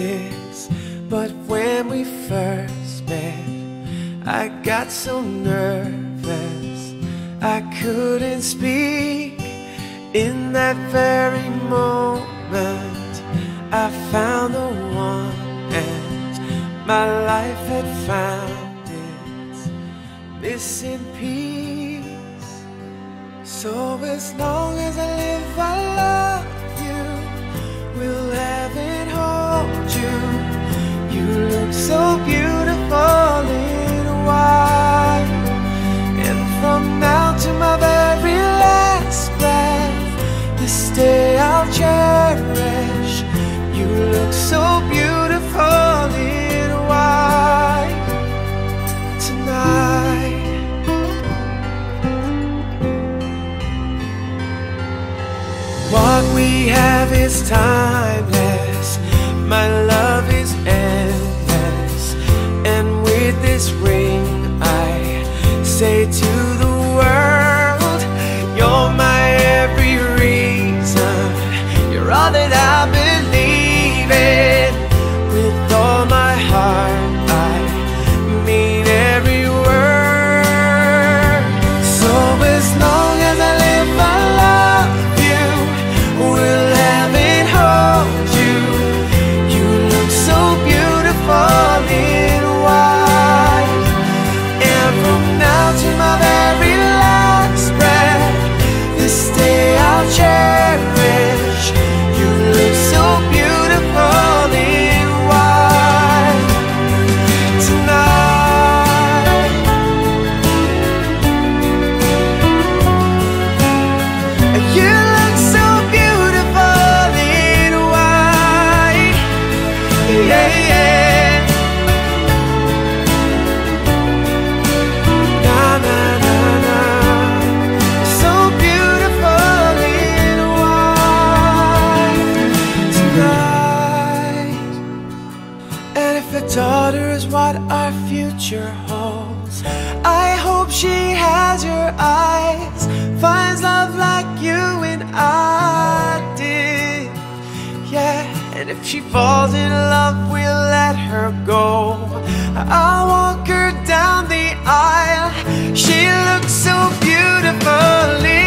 this, but when we first met, I got so nervous I couldn't speak. In that very moment I found the one, and my life had found its missing piece. So as long as I live, I love you, will heaven hold you. You look so beautiful in white, and from now to my very last breath, this day I'll cherish. You look so beautiful in white tonight. What we have is timeless, my love is endless, and with this ring I say to the world, you're my every reason, you're all that I believe in. With all my heart I mean every word. So as long as I live, I love you, will heaven hold you. You look so beautiful in white, and from now to my very last breath, this day I'll cherish. You look so beautiful in white tonight. You look so beautiful in white, yeah, yeah. Na na na na, so beautiful in white tonight. And if a daughter is what our future holds, I hope she has your eyes, finds love like you and I did, yeah. And if she falls in love, we'll let her go. I'll walk her down the aisle. She looks so beautiful